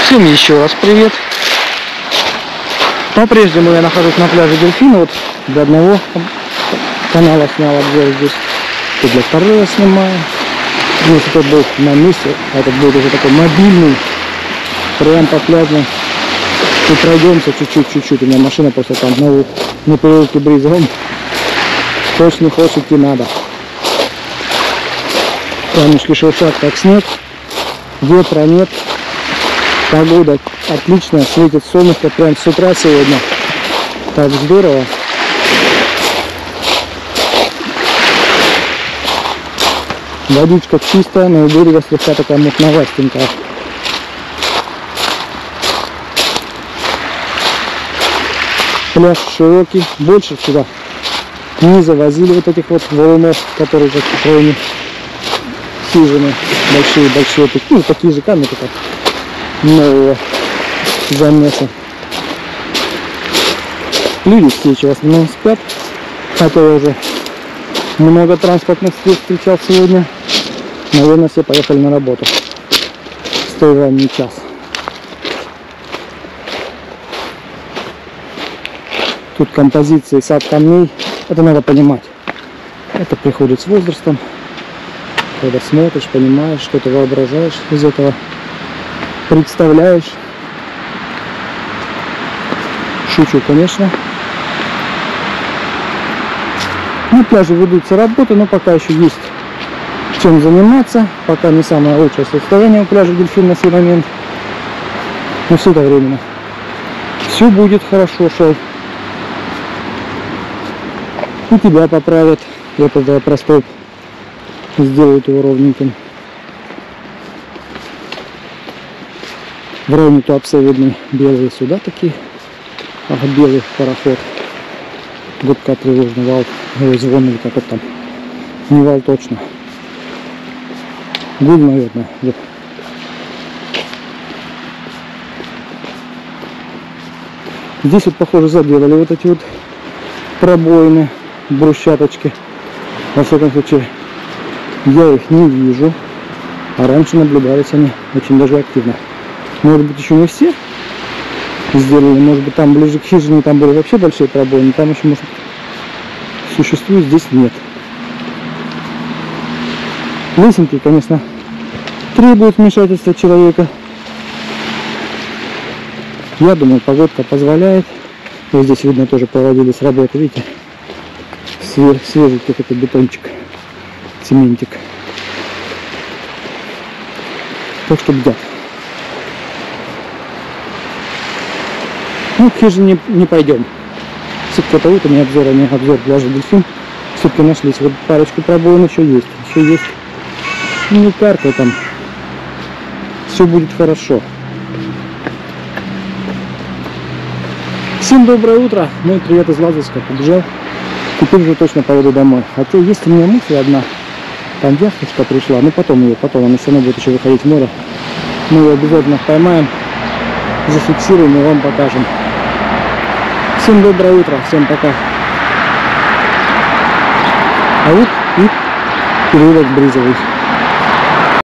Всем еще раз привет. По-прежнему я нахожусь на пляже Дельфина. Вот для одного канала снял обзор здесь, и для второго снимаю. Здесь этот был на месте, а этот будет уже такой мобильный, прям по пляжу. И пройдемся чуть-чуть. У меня машина просто там на переулке Бризовом. Хочешь не хочешь, идти надо. Камешки шуршат как снег, ветра нет. Погода отличная, светит солнышко прям с утра сегодня. Так здорово. Водичка чистая, но у берега слегка такая мутновастенькая. Пляж широкий, больше сюда не завозили вот этих вот валунов, которые как в районе хижины. Большие, ну, такие же камни, как нового замеса. Люди встречи в основном спят, хотя я уже много транспортных средств встречал сегодня. Наверное, все поехали на работу в столь ранний час. Тут композиции, сад камней, это надо понимать. Это приходит с возрастом, когда смотришь, понимаешь, что-то воображаешь из этого, представляешь. Шучу, конечно. На пляже ведутся работы, но пока еще есть чем заниматься. Пока не самое лучшее состояние у пляжа Дельфин на сей момент. Но все это временно. Все будет хорошо, Шой. И тебя поправят. Это простой. Сделают его ровненьким. В районе Туапсе видны белые суда такие. Ага, белый пароход. Гудка тревожный вал. Звон или как это там. Не вал точно. Гуль, наверное. Вот. Здесь вот, похоже, заделали вот эти вот пробоины, брусчаточки. Во всяком случае, я их не вижу. А раньше наблюдались они очень даже активно. Может быть, еще не все сделали. Может быть, там ближе к хижине там были вообще большие пробоины. Там еще, может, существует, здесь нет. Лесенки, конечно, требуют вмешательства человека. Я думаю, погодка позволяет. Вот здесь видно, тоже проводились работы, видите, свеженький такой бетончик, цементик. Так что бдят. Ну, к хижине не пойдем. Все-таки это утренний обзор, а не обзор пляжа Дельфин. Все-таки нашлись. Вот парочку пробоин еще есть. Не карта там. Все будет хорошо. Всем доброе утро. Мой привет из Лазарска. Побежал. Теперь уже точно поеду домой. Хотя есть у меня мысль одна. Там яхточка пришла. Ну потом она все равно будет еще выходить в море. Мы ее обязательно поймаем, зафиксируем и вам покажем. Всем доброе утро. Всем пока. А вот и переулок Бризовый.